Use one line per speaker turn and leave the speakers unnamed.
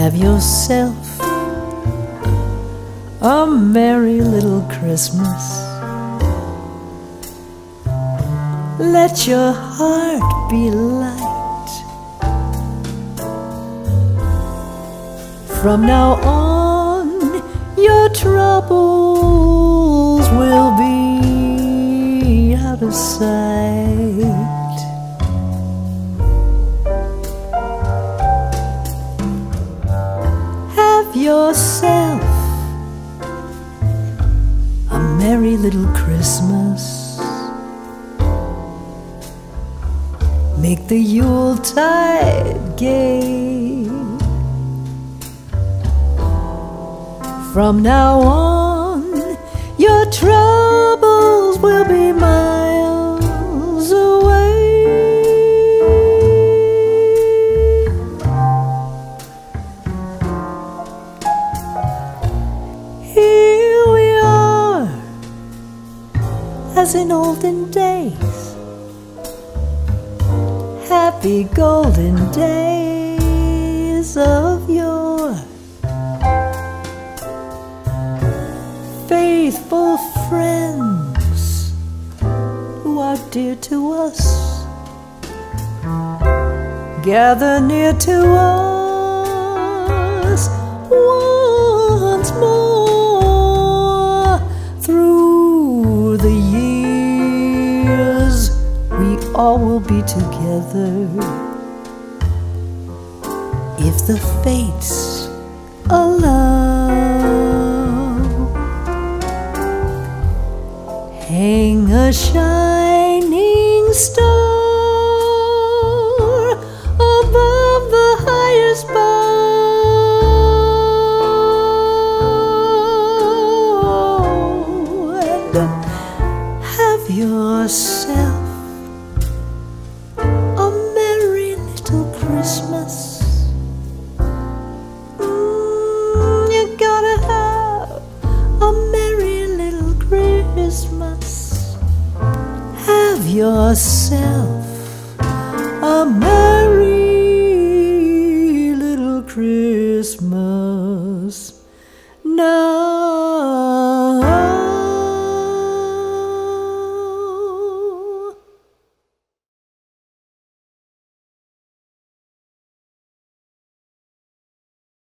Have yourself a merry little Christmas. Let your heart be light. From now on, your troubles will be out of sight. Have yourself a merry little Christmas. Make the Yuletide gay. From now on, your troubles will be miles away. Here we are, as in olden days, happy golden days of yore. Faithful friends who are dear to us, gather near to us once more. Through the years, we all will be together, if the fates allow. Hang a shining star above the highest bough, and have yourself a merry little Christmas. You gotta have a merry little Christmas. Have yourself a merry little Christmas now.